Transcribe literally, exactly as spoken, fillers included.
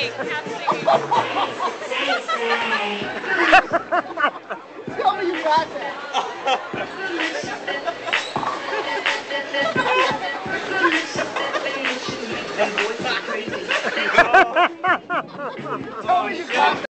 singing, kept singing. Tell me you got that. That voice is crazy. Tell me you got that.